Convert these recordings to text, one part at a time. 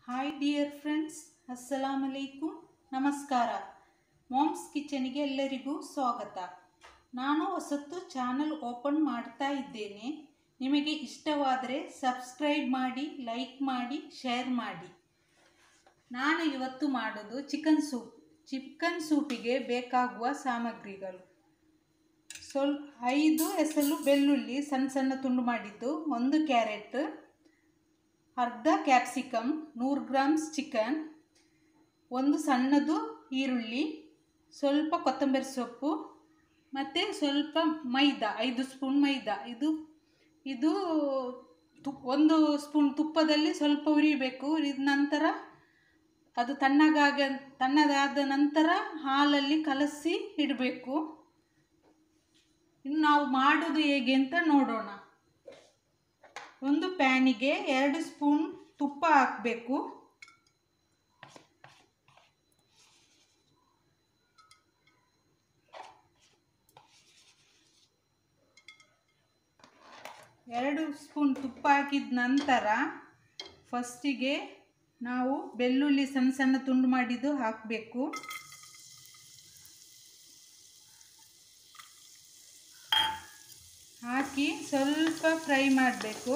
Hi dear friends, ಅಸ್ಸಲಾಮ್ ಅಲೈಕುಮ್, ನಮಸ್ಕಾರ. ಮಾಮ್ಸ್ ಕಿಚನ್ಗೆ ಎಲ್ಲರಿಗೂ ಸ್ವಾಗತ. ನಾನು ಹೊಸತು ಚಾನಲ್ ಓಪನ್ ಮಾಡ್ತಾ ಇದ್ದೇನೆ. ನಿಮಗೆ ಇಷ್ಟವಾದರೆ ಸಬ್ಸ್ಕ್ರೈಬ್ ಮಾಡಿ, ಲೈಕ್ ಮಾಡಿ, ಶೇರ್ ಮಾಡಿ. ನಾನು ಇವತ್ತು ಮಾಡೋದು ಚಿಕನ್ ಸೂಪ್. ಚಿಕನ್ ಸೂಪಿಗೆ ಬೇಕಾಗುವ ಸಾಮಗ್ರಿಗಳು: 5 ಎಸಳು ಬೆಳ್ಳುಳ್ಳಿ ಸಣ್ಣ ಸಣ್ಣ ತುಂಡು ಮಾಡಿದ್ದು, 1 ಕ್ಯಾರೆಟ್, ಅರ್ಧ ಕ್ಯಾಪ್ಸಿಕಮ್, 100 ಗ್ರಾಮ್ಸ್ ಚಿಕನ್, 1 ಸಣ್ಣದು ಈರುಳ್ಳಿ, ಸ್ವಲ್ಪ ಕೊತ್ತಂಬರಿ ಸೊಪ್ಪು ಮತ್ತು ಸ್ವಲ್ಪ ಮೈದಾ, 5 ಸ್ಪೂನ್ ಮೈದಾ. ಇದು 1 ಸ್ಪೂನ್ ತುಪ್ಪದಲ್ಲಿ ಸ್ವಲ್ಪ ಹುರಿಬೇಕು. ಹುರಿದ ನಂತರ ಅದು ತಣ್ಣಗಾದ ನಂತರ ಹಾಲಲ್ಲಿ ಕಲಸಿ ಇಡಬೇಕು. ಇನ್ನು ನಾವು ಮಾಡೋದು ಹೇಗೆ ಅಂತ ನೋಡೋಣ. ಒಂದು ಪ್ಯಾನಿಗೆ 2 ಸ್ಪೂನ್ ತುಪ್ಪ ಹಾಕಬೇಕು. ಎರಡು ಸ್ಪೂನ್ ತುಪ್ಪ ಹಾಕಿದ ನಂತರ ಫಸ್ಟಿಗೆ ನಾವು ಬೆಳ್ಳುಳ್ಳಿ ಸಣ್ಣ ಸಣ್ಣ ತುಂಡು ಮಾಡಿದ್ದು ಹಾಕಬೇಕು. ಹಾಕಿ ಸ್ವಲ್ಪ ಫ್ರೈ ಮಾಡಬೇಕು.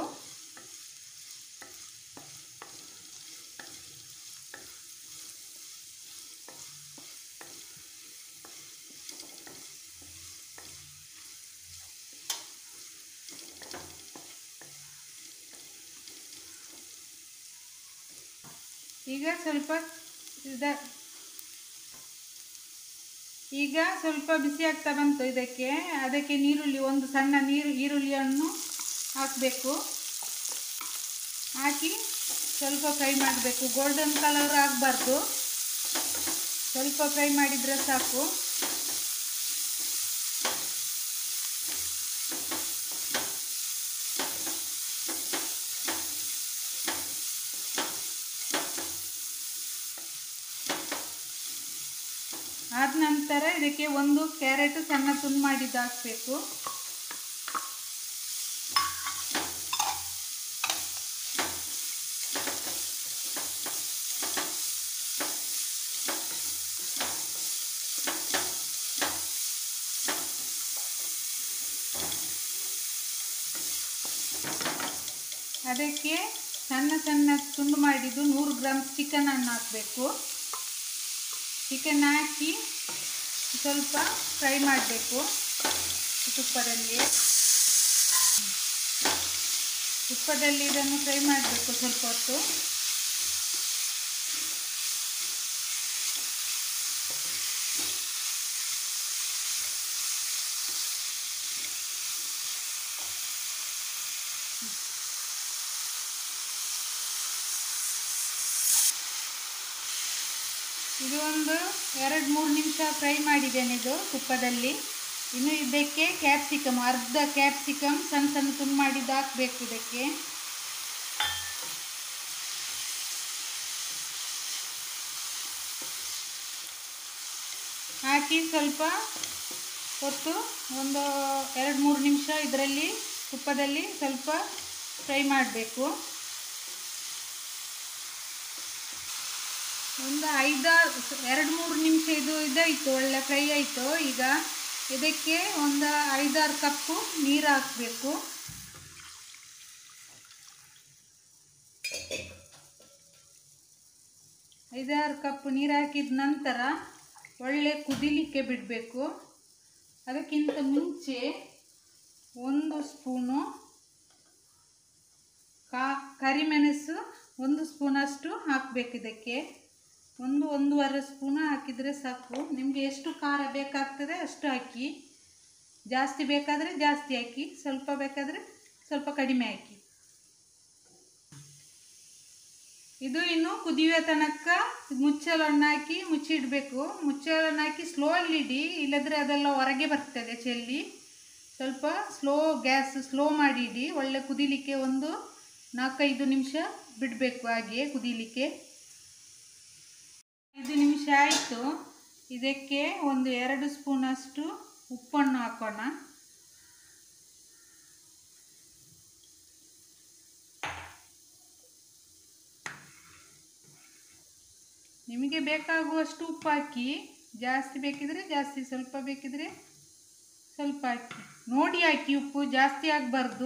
ಈಗ ಸ್ವಲ್ಪ ಬಿಸಿ ಆಗ್ತಾ ಬಂತು. ಅದಕ್ಕೆ ಒಂದು ಸಣ್ಣ ಈರುಳ್ಳಿಯನ್ನು ಹಾಕಬೇಕು. ಹಾಕಿ ಸ್ವಲ್ಪ ಫ್ರೈ ಮಾಡಬೇಕು. ಗೋಲ್ಡನ್ ಕಲರ್ ಆಗಬಾರ್ದು, ಸ್ವಲ್ಪ ಫ್ರೈ ಮಾಡಿದರೆ ಸಾಕು. ಆದ ನಂತರ ಇದಕ್ಕೆ 1 ಕ್ಯಾರೆಟ್ ಸಣ್ಣ ತುಂಡು ಮಾಡಿದ್ದು ಹಾಕಬೇಕು. ಅದಕ್ಕೆ ಸಣ್ಣ ಸಣ್ಣ ತುಂಡು ಮಾಡಿದ್ದು 100 ಗ್ರಾಮ್ ಚಿಕನನ್ನು ಹಾಕಬೇಕು. ಚಿಕನ್ ಹಾಕಿ ಸ್ವಲ್ಪ ಫ್ರೈ ಮಾಡಬೇಕು ತುಪ್ಪದಲ್ಲಿ ಇದನ್ನು ಫ್ರೈ ಮಾಡಬೇಕು ಸ್ವಲ್ಪ ಹೊತ್ತು. ಇದು ಒಂದು 2-3 ನಿಮಿಷ ಫ್ರೈ ಮಾಡಿದ್ದೇನೆ ಇದು ತುಪ್ಪದಲ್ಲಿ. ಇನ್ನು ಇದಕ್ಕೆ ಕ್ಯಾಪ್ಸಿಕಮ್, ಅರ್ಧ ಕ್ಯಾಪ್ಸಿಕಮ್ ಸಣ್ಣ ಸಣ್ಣ ತುಂಡು ಮಾಡಿದ್ದು ಹಾಕಬೇಕು. ಇದಕ್ಕೆ ಹಾಕಿ ಸ್ವಲ್ಪ ಹೊತ್ತು ಒಂದು 2-3 ನಿಮಿಷ ಇದರಲ್ಲಿ ತುಪ್ಪದಲ್ಲಿ ಸ್ವಲ್ಪ ಫ್ರೈ ಮಾಡಬೇಕು. ಒಂದು 2-3 ನಿಮಿಷ ಇದಾಯಿತು, ಒಳ್ಳೆ ಫ್ರೈ ಆಯಿತು. ಈಗ ಇದಕ್ಕೆ ಒಂದು 5-6 ಕಪ್ಪು ನೀರು ಹಾಕಬೇಕು. ಕಪ್ಪು ನೀರು ಹಾಕಿದ ನಂತರ ಒಳ್ಳೆ ಕುದಿಲಿಕ್ಕೆ ಬಿಡಬೇಕು. ಅದಕ್ಕಿಂತ ಮುಂಚೆ 1 ಸ್ಪೂನು ಕರಿಮೆಣಸು 1 ಸ್ಪೂನಷ್ಟು ಹಾಕಬೇಕು. ಇದಕ್ಕೆ 1-1.5 ಸ್ಪೂನ್ ಹಾಕಿದರೆ ಸಾಕು. ನಿಮಗೆ ಎಷ್ಟು ಖಾರ ಬೇಕಾಗ್ತದೆ ಅಷ್ಟು ಹಾಕಿ. ಜಾಸ್ತಿ ಬೇಕಾದರೆ ಜಾಸ್ತಿ ಹಾಕಿ, ಸ್ವಲ್ಪ ಬೇಕಾದರೆ ಸ್ವಲ್ಪ ಕಡಿಮೆ ಹಾಕಿ. ಇದು ಇನ್ನು ಕುದಿಯುವ ತನಕ ಮುಚ್ಚಳವನ್ನು ಹಾಕಿ ಮುಚ್ಚಿಡಬೇಕು. ಮುಚ್ಚಳವನ್ನು ಹಾಕಿ ಸ್ಲೋಲ್ಲಿ ಇಡಿ, ಇಲ್ಲದ್ರೆ ಅದೆಲ್ಲ ಹೊರಗೆ ಬರ್ತದೆ ಚೆಲ್ಲಿ. ಸ್ವಲ್ಪ ಗ್ಯಾಸ್ ಸ್ಲೋ ಮಾಡಿ ಇಡಿ. ಒಳ್ಳೆ ಕುದಿಲಿಕ್ಕೆ ಒಂದು 4-5 ನಿಮಿಷ ಬಿಡಬೇಕು. ಹಾಗೆ ಕುದಿಲಿಕ್ಕೆ 5 ನಿಮಿಷ ಆಯಿತು. ಇದಕ್ಕೆ ಒಂದು 2 ಸ್ಪೂನಷ್ಟು ಉಪ್ಪನ್ನು ಹಾಕೋಣ. ನಿಮಗೆ ಬೇಕಾಗುವಷ್ಟು ಉಪ್ಪು ಹಾಕಿ, ಜಾಸ್ತಿ ಬೇಕಿದ್ರೆ ಜಾಸ್ತಿ, ಸ್ವಲ್ಪ ಬೇಕಿದ್ರೆ ಸ್ವಲ್ಪ ಹಾಕಿ, ನೋಡಿ ಹಾಕಿ. ಉಪ್ಪು ಜಾಸ್ತಿ ಆಗಬಾರ್ದು.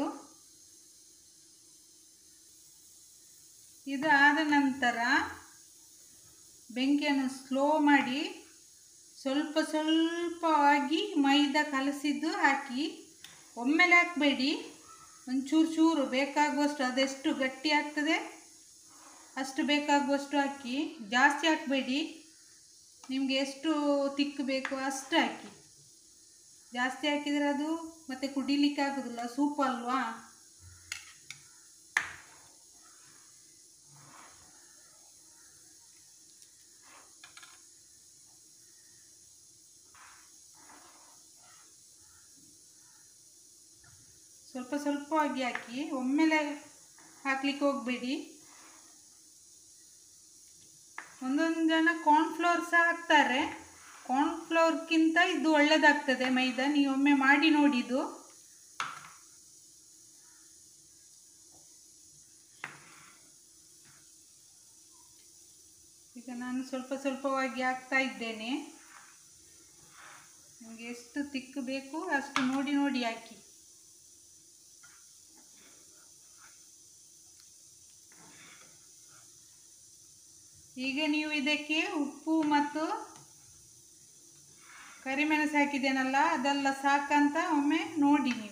ಇದು ಆದ ನಂತರ ಬೆಂಕಿಯನ್ನು ಸ್ಲೋ ಮಾಡಿ ಸ್ವಲ್ಪ ಸ್ವಲ್ಪವಾಗಿ ಮೈದಾ ಕಲಸಿದ್ದು ಹಾಕಿ. ಒಮ್ಮೆಲೆ ಹಾಕಬೇಡಿ, ಒಂಚೂರು ಚೂರು ಬೇಕಾಗುವಷ್ಟು, ಅದೆಷ್ಟು ಗಟ್ಟಿ ಆಗ್ತದೆ ಅಷ್ಟು ಬೇಕಾಗುವಷ್ಟು ಹಾಕಿ. ಜಾಸ್ತಿ ಹಾಕಬೇಡಿ, ನಿಮಗೆ ಎಷ್ಟು ತಿಕ್ಕು ಬೇಕು ಅಷ್ಟು ಹಾಕಿ. ಜಾಸ್ತಿ ಹಾಕಿದರೆ ಅದು ಮತ್ತೆ ಕುಡಿಲಿಕ್ಕೆ ಆಗೋದಿಲ್ಲ, ಸೂಪ್ ಅಲ್ವಾ. ಸ್ವಲ್ಪ ಸ್ವಲ್ಪವಾಗಿ ಹಾಕಿ, ಒಮ್ಮೆಲೆ ಹಾಕ್ಲಿಕ್ಕೆ ಹೋಗಬೇಡಿ. ಒಂದೊಂದು ಜನ ಕಾರ್ನ್ಫ್ಲೋರ್ ಸಹ ಹಾಕ್ತಾರೆ. ಕಾರ್ನ್ಫ್ಲೋರ್ಗಿಂತ ಇದು ಒಳ್ಳೆಯದಾಗ್ತದೆ ಮೈದಾ. ನೀವು ಒಮ್ಮೆ ಮಾಡಿ ನೋಡಿದ್ದು. ಈಗ ನಾನು ಸ್ವಲ್ಪ ಸ್ವಲ್ಪವಾಗಿ ಹಾಕ್ತಾ ಇದ್ದೇನೆ. ನಿಮಗೆ ಎಷ್ಟು ತಿಕ್ಕು ಬೇಕು ಅಷ್ಟು ನೋಡಿ ನೋಡಿ ಹಾಕಿ. ಈಗ ನೀವು ಇದಕ್ಕೆ ಉಪ್ಪು ಮತ್ತು ಕರಿಮೆಣಸು ಹಾಕಿದ್ದೇನಲ್ಲ, ಅದೆಲ್ಲ ಸಾಕಂತ ಒಮ್ಮೆ ನೋಡಿ ನೀವು.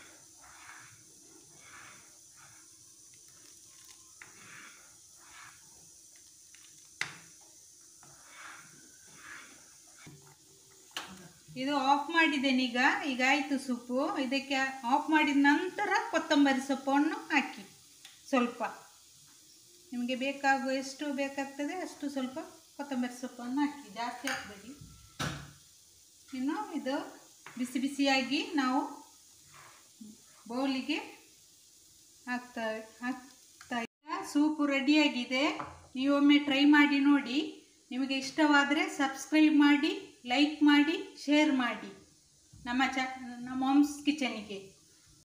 ಇದು ಆಫ್ ಮಾಡಿದ್ದೇನೆ. ಈಗ ಆಯಿತು ಸೂಪು. ಇದಕ್ಕೆ ಆಫ್ ಮಾಡಿದ ನಂತರ ಕೊತ್ತಂಬರಿ ಸೊಪ್ಪನ್ನು ಹಾಕಿ. ಸ್ವಲ್ಪ ನಿಮಗೆ ಬೇಕಾಗುವ ಎಷ್ಟು ಬೇಕಾಗ್ತದೆ ಅಷ್ಟು ಸ್ವಲ್ಪ ಕೊತ್ತಂಬರಿ ಸೊಪ್ಪನ್ನು ಹಾಕಿ, ಜಾಸ್ತಿ ಹಾಕಬೇಡಿ. ಇನ್ನು ಇದು ಬಿಸಿ ಬಿಸಿಯಾಗಿ ನಾವು ಬೌಲಿಗೆ ಹಾಕ್ತಾ ಸೂಪು ರೆಡಿಯಾಗಿದೆ. ನೀವೊಮ್ಮೆ ಟ್ರೈ ಮಾಡಿ ನೋಡಿ. ನಿಮಗೆ ಇಷ್ಟವಾದರೆ ಸಬ್ಸ್ಕ್ರೈಬ್ ಮಾಡಿ, ಲೈಕ್ ಮಾಡಿ, ಶೇರ್ ಮಾಡಿ ನಮ್ಮ ಮಾಮ್ಸ್ ಕಿಚನಿಗೆ.